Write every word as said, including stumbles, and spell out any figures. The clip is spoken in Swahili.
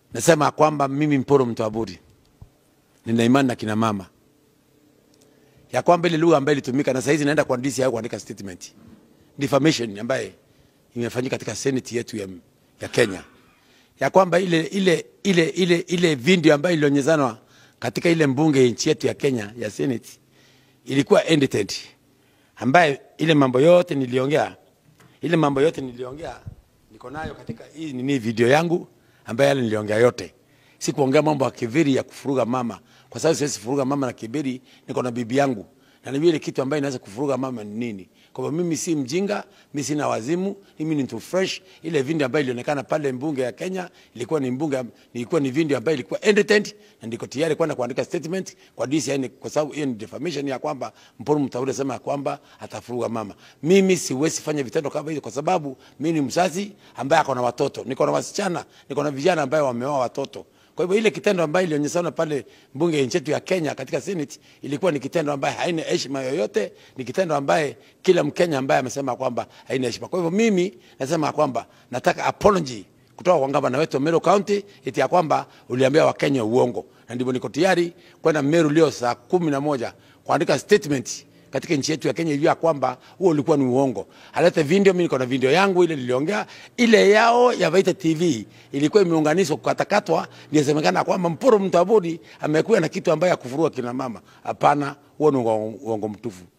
Nasema kwamba mimi Mporo Mtwaburi nina imani na kina mama ya kwamba ile lugha ambayo ilitumika, na saizi naenda kwa D C I kuandika statement defamation ambaye imefanyika katika Senate yetu ya, ya Kenya, ya kwamba ile ile ile ile ile video ambayo ilionyezanwa katika ile mbunge nchi yetu ya Kenya ya Senate ilikuwa edited, ambaye ile mambo yote niliongea ile mambo yote niliongea niko nayo katika hii nini video yangu ambaye yale niliongea yote. Si kuongea mambo ya kibiri ya kufuruga mama, kwa sababu siwezi kufuruga mama na kibiri. Niko na bibi yangu na ni ile kitu ambaye inaweza kufuruga mama ni nini. Kwa sababu mimi si mjinga, mimi sina wazimu, mimi ni mtu fresh. Ile video ambayo ilionekana pale mbunge ya Kenya ilikuwa ni mbunge, ilikuwa ni video ambayo ilikuwa edited, na ndiko tayari kwenda kuandika statement kwa D C I, kwa sababu hiyo ni defamation ya kwamba Mporo Mtwaburi sema kwamba atafuruga mama. Mimi siwezi fanya vitendo kama hizo, kwa sababu mimi ni mzazi ambaye akona watoto, niko na wasichana, niko na vijana ambao wameoa watoto. Kwa hivyo ile kitendo ambayo ilionyeshana pale bunge nchi yetu ya Kenya katika Senate ilikuwa ni kitendo ambaye haina heshima yoyote, ni kitendo ambaye kila Mkenya ambaye amesema kwamba haina heshima. Kwa hivyo mimi nasema kwamba nataka apology kutoka kwa gavana wetu Meru County eti ya kwamba uliambia Wakenya uongo, na ndivyo niko tayari kwenda Meru leo saa kumi na moja kuandika statement katika nchi yetu ya Kenya ya kwamba huo ulikuwa ni uongo. Alete video, mimi niko na video yangu ile niliongea. Ile yao ya Vaita T V ilikuwa imeunganishwa kukatakatwa, ndio semekana kwamba Mporo Mtwaburi amekuwa na kitu ambaye ya kufuruga kina mama. Hapana, huo ni uongo mtupu.